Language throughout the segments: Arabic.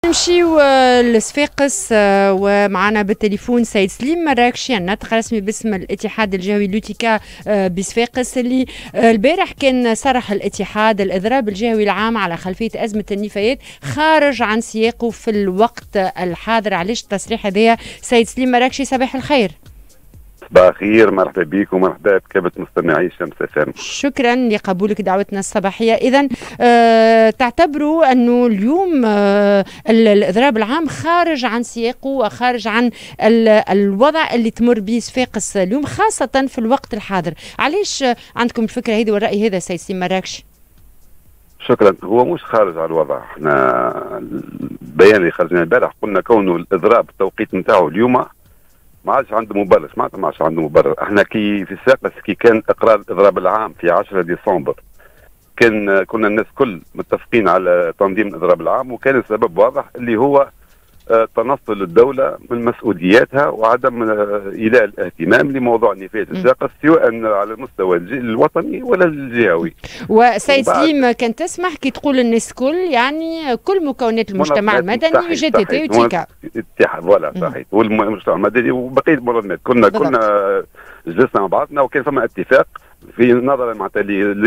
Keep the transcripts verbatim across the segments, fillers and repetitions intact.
نمشيو لصفاقس ومعنا بالتليفون سيد سليم مراكشي الناطق رسمي باسم الاتحاد الجهوي لوتيكا بصفاقس اللي البارح كان صرح الاتحاد الاضراب الجهوي العام على خلفيه ازمه النفايات خارج عن سياقه في الوقت الحاضر. علاش التصريح هذايا سيد سليم مراكشي؟ صباح الخير. صباح الخير، مرحبا بك ومرحبا بكافة مستمعي شمس اف ام. شكرا لقبولك دعوتنا الصباحيه. اذا آه تعتبروا انه اليوم آه الاضراب العام خارج عن سياقه وخارج عن الوضع اللي تمر به صفاقس اليوم خاصه في الوقت الحاضر. علاش عندكم الفكره هذه والراي هذا سيد سليم مراكشي؟ شكرا. هو مش خارج على الوضع، احنا البيان اللي خرجنا البارح قلنا كونه الاضراب التوقيت نتاعو اليوم ما عادش عنده مبرر. معناتها ما عادش عنده مبرر. احنا كي في صفاقس كي كان اقرار الاضراب العام في عشرة ديسمبر كان كنا الناس كل متفقين على تنظيم الاضراب العام، وكان السبب واضح اللي هو تنصل الدولة من مسؤولياتها وعدم إيلاء الاهتمام لموضوع نفايات الصفاقس سواء على المستوى الوطني ولا الجهوي. وسيد سليم كان تسمح كي تقول الناس كل يعني كل مكونات المجتمع المدني جي تي تي وتيكا فوالا صحيح، والمجتمع المدني وبقية المنظمات كنا كنا جلسنا مع بعضنا وكان فما اتفاق في نظرا معناتها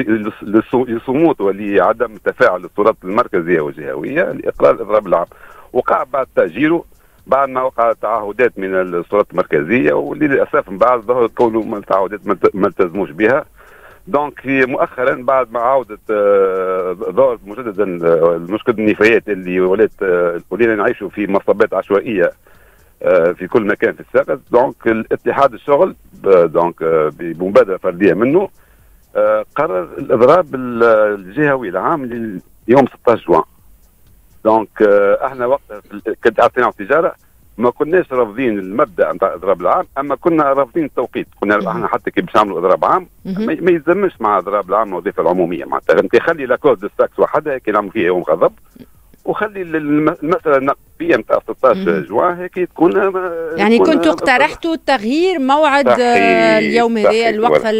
للصمود ولعدم تفاعل السلطات المركزية والجهوية لإقرار الإضراب العام. وقع بعد تأجيله بعد ما وقع تعهدات من السلطات المركزية واللي للأسف من بعد ظهر كونه التعهدات ما التزموش بها. دونك مؤخرا بعد ما عودت ظهر مجددا مشكلة النفايات اللي ولات ولينا نعيشوا في مصابات عشوائية في كل مكان في الصفاقس. دونك الاتحاد الشغل دونك بمبادرة فردية منه قرر الإضراب الجهوي العام ليوم ستة عشر جوان. دونك احنا وقتها كاتحاد الصناعه والتجاره ما كناش رافضين المبدا نتاع الاضراب العام، اما كنا رافضين التوقيت. كنا احنا حتى كي باش نعملوا اضراب عام ما يلزمش مع اضراب العام الوظيفه العموميه. معناتها انت خلي لا كوز دو ستاكس وحدها كي نعملوا فيها يوم غضب، وخلي المساله النقديه نتاع ستة عشر جوان هيك تكون يعني كنتوا اقترحتوا تغيير موعد اليوم هذا الوقفه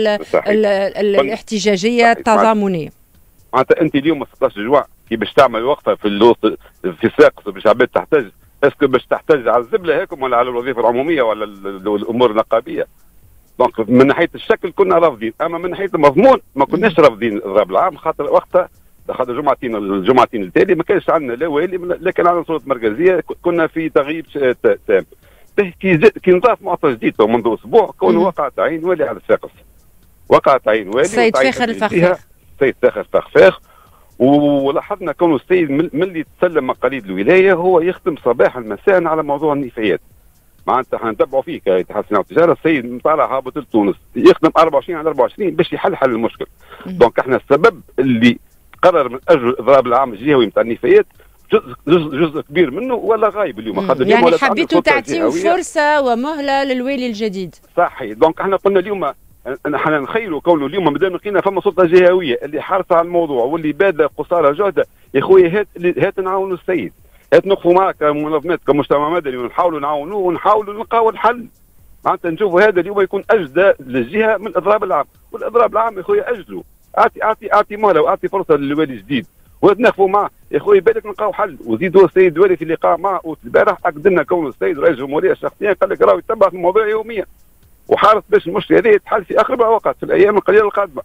الاحتجاجيه التضامنيه. معناتها انت اليوم ستة عشر جوان كي باش تعمل وقفه في الوسط في الصفاقس باش عباد تحتاج، اسكو باش تحتاج على الزبله هيكم ولا على الوظيفه العموميه ولا الامور النقابيه؟ دونك من ناحيه الشكل كنا رافضين، اما من ناحيه المضمون ما كناش رافضين الاضراب العام، خاطر وقتها خاطر جمعتين الجمعتين التالي ما كانش عندنا لا والي لا كان عندنا سلطه مركزيه، كنا في تغييب تام. كي كي نضاف معطى جديد منذ اسبوع كونه وقع تعيين والي على الصفاقس. وقع تعيين والي سيد فاخر الفخفاخ. سيد فاخر الفخفاخ. ولاحظنا كونه السيد من اللي تسلم مقاليد الولايه هو يخدم صباحا مساء على موضوع النفايات. معناتها احنا نتبعوا فيه كاتحاد الصناعه والتجاره، السيد طالع هابط لتونس يخدم أربعة وعشرين على أربعة وعشرين باش يحل حل المشكل. دونك احنا السبب اللي قرر من اجل الاضراب العام الجهوي نتاع النفايات جزء, جزء جزء كبير منه ولا غايب اليوم. خاطر اليوم يعني حبيتوا تعطيوا فرصه ومهله للوالي الجديد. صحيح. دونك احنا قلنا اليوم احنا نخيلوا كونه اليوم مادام لقينا فما سلطه جهويه اللي حارسه على الموضوع واللي باذله قصارى جهده، يا خويا هات هات نعاونوا السيد، هات نقفوا معك كمنظمات كمجتمع مدني ونحاولوا نعاونوه ونحاولوا نلقاو الحل. معناتها نشوفوا هذا اليوم يكون اجدى للجهه من الاضراب العام، والاضراب العام يا خويا اجلوا، اعطي اعطي اعطي مهله واعطي فرصه للوالي الجديد ونتناقفوا معه يا خويا بالك نلقاو حل. وزيدوا السيد الوالي في اللقاء معه البارح اكد لنا كونه السيد رئيس الجمهوريه شخصيا قال لك راهو يتبع في الموضوع يوميا وحارس باش المشكله هذه تحل في اقرب وقت في الايام القليله القادمه.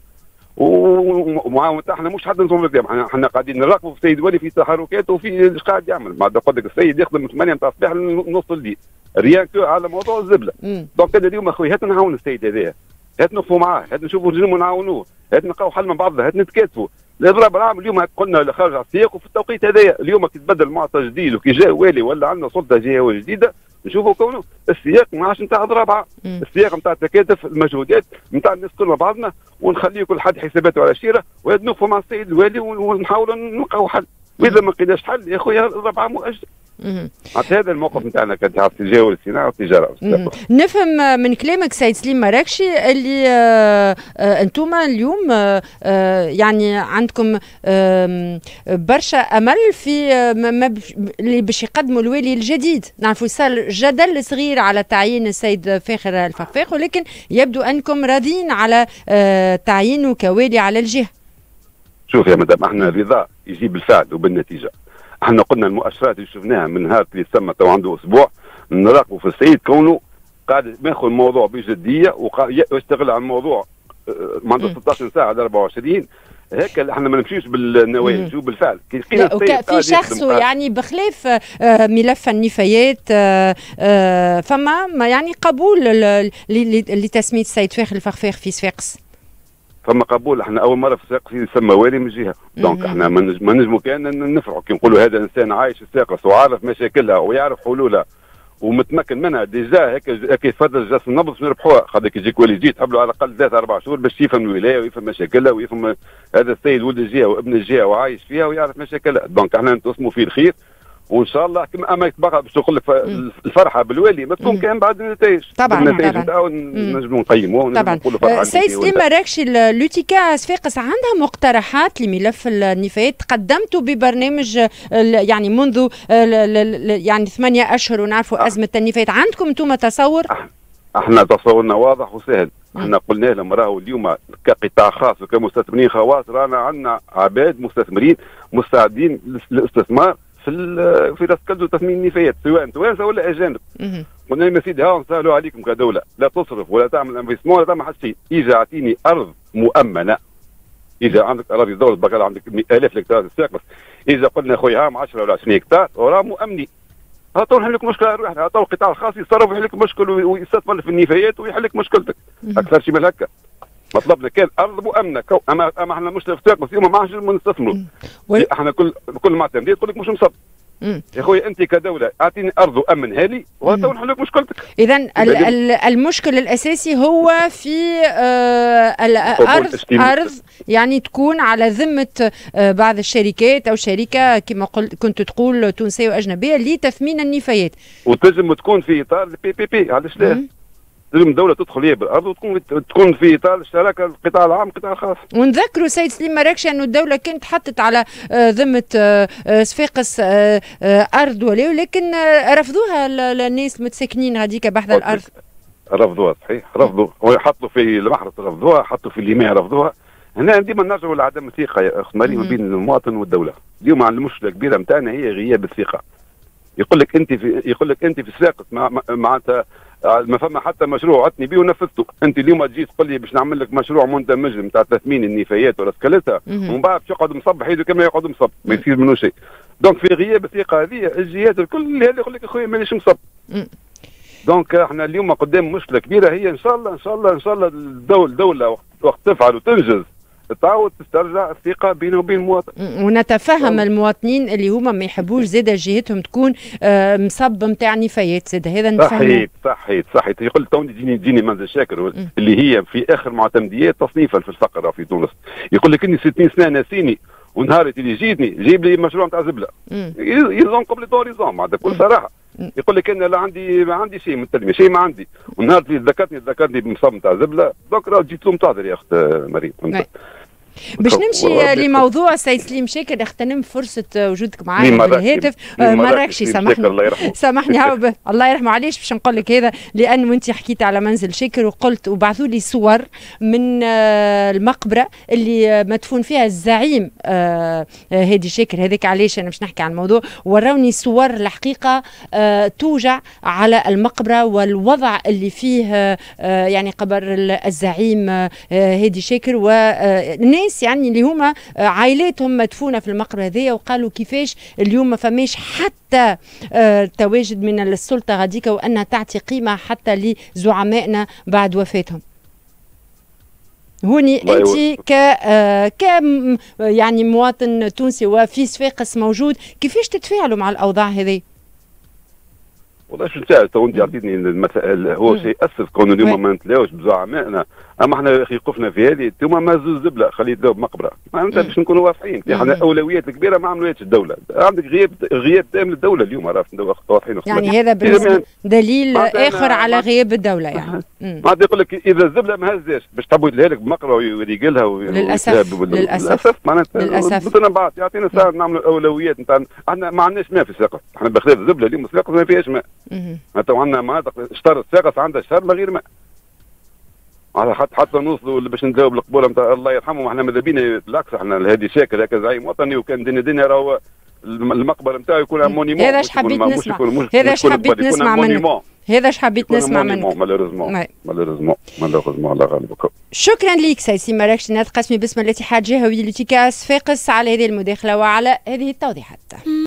ومعاون احنا مش حد نصوم قدام، احنا قاعدين نراقبوا في السيد الوالي في تحركاته وفي ايش قاعد يعمل. بعد قلت لك السيد يخدم من ثمانية نتاع الصباح لنص الليل ريان كو على موضوع الزبله. دونك انا اليوم اخوي هات نعاون السيد هذايا، هات نقفوا معاه، هات نشوفوا نجموا نعاونوه، هات نلقاو حل من بعضنا، هات نتكاتفوا. الاضراب العام اليوم قلنا خارج على السياق وفي التوقيت هذايا. اليوم كي تبدل معطى جديد وكي جاء والي ولا عندنا سلطه جهويه جديده نشوفوا كونه السياق ما عادش نتاع اضراب عام، السياق نتاع تكاتف المجهودات نتاع الناس كلنا بعضنا ونخليه كل حد حساباته على شيره ونوقفوا مع السيد الوالي ونحاولوا نلقاو حل. واذا ما لقيناش حل يا خويا اضرب عام مؤجل. هذا الموقف نتاعنا كاتحاد الجهوي للصناعه والتجاره. نفهم من كلامك سيد سليم مراكشي اللي آه آه انتم اليوم آه آه يعني عندكم آه برشا امل في آه ما اللي باش يقدموا الوالي الجديد. نعرفوا صار جدل صغير على تعيين السيد فاخر الفخفاخ، ولكن يبدو انكم راضين على آه تعيينه كوالي على الجهه. شوف يا مدام، احنا الرضا يجيب بالفعل وبالنتيجه. احنا قلنا المؤشرات اللي شفناها من نهار اللي تسمى تو عنده اسبوع نراقبوا في السيد كونه قاعد ياخذ الموضوع بجديه ويشتغل على الموضوع معناتها ستة عشر ساعه على أربعة وعشرين. هيك احنا ما نمشيش بالنوايا نمشيو بالفعل. في شخصه يعني بخلاف ملف النفايات فما يعني قبول لتسميه السيد فاخر الفخفاخ في صفاقس. فما قبول. احنا اول مره في صفاقس يسمى والي من جهه، دونك احنا ما نجموا كان نفرحوا كي نقولوا هذا انسان عايش في صفاقس وعارف مشاكلها ويعرف حلولها ومتمكن منها ديجا. هيك هيك يفضل جلسه النبض باش نربحوها. خاطر يجيك ولي جديد تحب له على الاقل ثلاث اربع شهور باش يفهم الولايه ويفهم مشاكلها ويفهم هذا السيد ولد الجهه وابن الجهه وعايش فيها ويعرف مشاكلها. دونك احنا نتوسموا فيه الخير وان شاء الله كما اما يتبقى باش نقول لك الفرحه بالوالي ما تكون كان بعد النتائج. طبعا النتائج نتاعو نجموا نقيموه طبعا. سيد سليم مراكشي لوتيكا صفاقس عندها مقترحات لملف النفايات قدمتوا ببرنامج يعني منذ يعني ثمانية اشهر ونعرفوا ازمه النفايات. عندكم انتم تصور؟ احنا تصورنا واضح وسهل. احنا قلنا لهم راهو اليوم كقطاع خاص وكمستثمرين خواص رانا عندنا عباد مستثمرين مستعدين للاستثمار في في راس كنز وتثمين النفايات سواء توانسه ولا اجانب. قلنا لهم يا سيدي ها نسهلوا عليكم كدوله، لا تصرف ولا تعمل انفستمون ولا تعمل حتى شيء، اجا اعطيني ارض مؤمنه. اجا عندك اراضي دوله بقى عندك آلاف الهكتار في صفاقس، اجا قلنا خويا هام عشرة ولا عشرين هكتار وراه مؤمنين. هاتوا نحل لك مشكله روحنا، هاتوا القطاع الخاص يتصرف ويحل لك مشكل ويستثمر في النفايات ويحل لك مشكلتك. اكثر شيء من هكا. مطلبنا كان ارض مؤمنه كو اما اما احنا مش في صفاقس اليوم ما عادش نستثمروا. احنا كل كل معتمدين يقول لك مش مصب. يا خويا انت كدوله اعطيني ارض وامنها لي وهذا نحل لك مشكلتك. اذا المشكل الاساسي هو في آه الارض ارض يعني تكون على ذمه آه بعض الشركات او شركه كما قلت كنت تقول تونسيه واجنبيه لتثمين النفايات. وتنجم تكون في اطار البي بي بي. علاش لا؟ لازم الدولة تدخل هي بالأرض وتكون تكون في إطار الشراكة القطاع العام القطاع الخاص. ونذكروا سيد سليم مراكشي أنه الدولة كانت حطت على ذمة صفاقس أرض ولكن رفضوها الناس المتساكنين هذيك بحث الأرض. رفضوها صحيح رفضوا وحطوا في المحرس رفضوها حطوا في الليماء رفضوها. هنا ديما نرجعوا لعدم الثقة يا أخ مريم بين المواطن والدولة. اليوم عن المشكلة الكبيرة نتاعنا هي غياب الثقة. يقول لك أنت في يقول لك أنت في صفاقس معناتها ما فما حتى مشروع عطني بيه ونفذته. انت اليوم تجي تقول لي باش نعمل لك مشروع مندمج نتاع تثمين النفايات ولا سكلتها ومن بعد باش يقعد مصب حيده كما يقعد مصب ما يصير منه شيء. دونك في غياب الثقه هذه الجهات الكل اللي يقول لك اخويا مانيش مصب. دونك احنا اليوم قدام مشكله كبيره هي ان شاء الله ان شاء الله ان شاء الله الدوله الدوله وقت تفعل وتنجز تعاود تسترجع الثقه بينه وبين المواطن. ونتفهم المواطنين اللي هما ما يحبوش زاده جهتهم تكون مصب نتاع نفايات زاده هذا نفهمه. صحيح صحيح صحيح. يقول توني تجيني تجيني منزل شاكر م. اللي هي في اخر معتمديات تصنيفا في الفقره في تونس. يقول لك اني ستين سنه ناسيني ونهار اللي جيتني جيب لي مشروع نتاع زبله. يزون قبل دوريزون معناتها بكل صراحه. يقول لك انا لا عندي ما عندي شيء من التنميه شيء ما عندي ونهار اللي ذكرتني ذكرني بمصب نتاع زبله دوك راه جيت لهم تعذر يا اخت مريم. باش نمشي لموضوع سيد سليم شاكر اغتنم فرصه وجودك معايا على الهاتف. مراكشي سامحني الله يرحمه سامحني هاو الله يرحمه. علاش باش نقول لك هذا؟ لانه انت حكيت على منزل شاكر وقلت وبعثوا لي صور من المقبره اللي مدفون فيها الزعيم هادي شاكر. هذاك علاش انا باش نحكي عن الموضوع. وراوني صور الحقيقه توجع على المقبره والوضع اللي فيه يعني قبر الزعيم هادي شاكر والناس يعني اللي هما عائلاتهم مدفونه في المقبره هذيا وقالوا كيفاش اليوم ما فماش حتى تواجد من السلطه غاديكا وانها تعطي قيمه حتى لزعمائنا بعد وفاتهم. هوني انت ك ك يعني مواطن تونسي وفي صفاقس موجود كيفاش تتفاعلوا مع الاوضاع هذه؟ والله شو نتاع تو انت عطيتني المسائل. هو شيء اسف كون اليوم ما نتلاوش بزعمائنا اما احنا يا اخي وقفنا في هذه انتم ما زوز زبله خليت له بمقبره معناتها باش نكونوا واضحين. احنا الاولويات الكبيره ما عملوهاش الدوله. عندك غياب غياب تام للدوله اليوم راه واضحين. يعني هذا بالنسبه دليل اخر على غياب الدوله يعني. معناتها يقول لك اذا الزبله ما هزاش باش تحبوا يدلها لك بمقبره ويريقلها للاسف للاسف معناتها للاسف بعد يعطينا ساعه نعملوا الاولويات نتاع. احنا ما عندناش ماء في صفاقس. احنا بخلاف الزبله اليوم صفاقس ما فيهاش ماء. معناتها عندنا مناطق شطر صفاقس عندها شهر من غير ماء. حتى حتى نوصلوا باش نجاوب القبوله نتاع الله يرحمهم. احنا ماذا بينا بالعكس احنا هذه شاكر هكا زعيم وطني وكان دنيا دنيا راهو المقبره نتاعو يكون مونيمون. هذا اش حبيت نسمع، هذا اش حبيت نسمع منك، هذا اش حبيت نسمع منك. مالوريزمون مالوريزمون مالوريزمون الله غالبك. شكرا ليك سي سي مراكش نادي قاسمي باسم الاتحاد الجهوي لتيكا صفاقس على هذه المداخله وعلى هذه التوضيحات.